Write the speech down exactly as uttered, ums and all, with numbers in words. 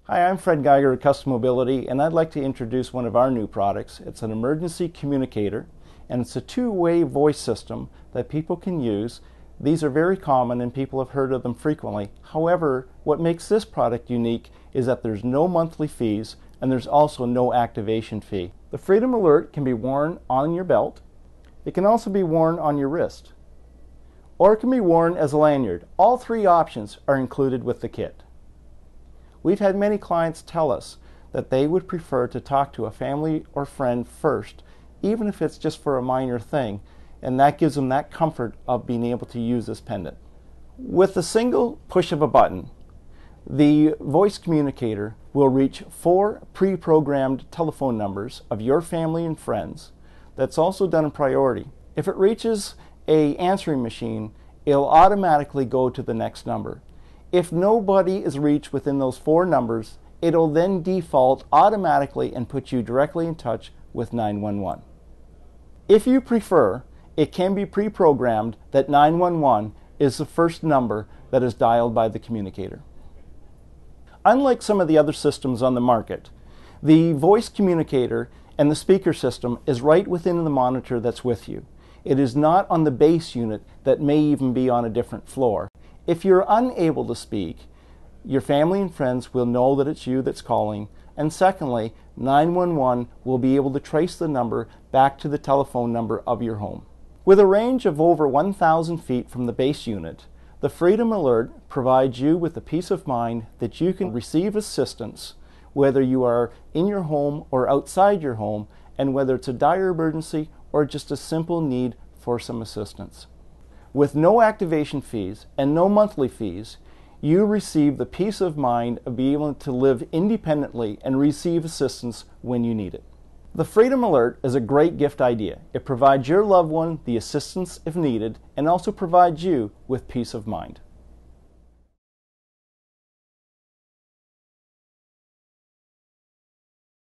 Hi, I'm Fred Geiger at Custom Mobility, and I'd like to introduce one of our new products. It's an emergency communicator, and it's a two-way voice system that people can use. These are very common and people have heard of them frequently. However, what makes this product unique is that there's no monthly fees and there's also no activation fee. The Freedom Alert can be worn on your belt. It can also be worn on your wrist, or it can be worn as a lanyard. All three options are included with the kit. We've had many clients tell us that they would prefer to talk to a family or friend first, even if it's just for a minor thing, and that gives them that comfort of being able to use this pendant. With a single push of a button, the voice communicator will reach four pre-programmed telephone numbers of your family and friends. That's also done in priority. If it reaches an answering machine, it'll automatically go to the next number. If nobody is reached within those four numbers, it'll then default automatically and put you directly in touch with nine one one. If you prefer, it can be pre-programmed that nine one one is the first number that is dialed by the communicator. Unlike some of the other systems on the market, the voice communicator and the speaker system is right within the monitor that's with you. It is not on the base unit that may even be on a different floor. If you're unable to speak, your family and friends will know that it's you that's calling, and secondly, nine one one will be able to trace the number back to the telephone number of your home. With a range of over one thousand feet from the base unit, the Freedom Alert provides you with the peace of mind that you can receive assistance whether you are in your home or outside your home, and whether it's a dire emergency or just a simple need for some assistance. With no activation fees and no monthly fees, you receive the peace of mind of being able to live independently and receive assistance when you need it. The Freedom Alert is a great gift idea. It provides your loved one the assistance if needed and also provides you with peace of mind.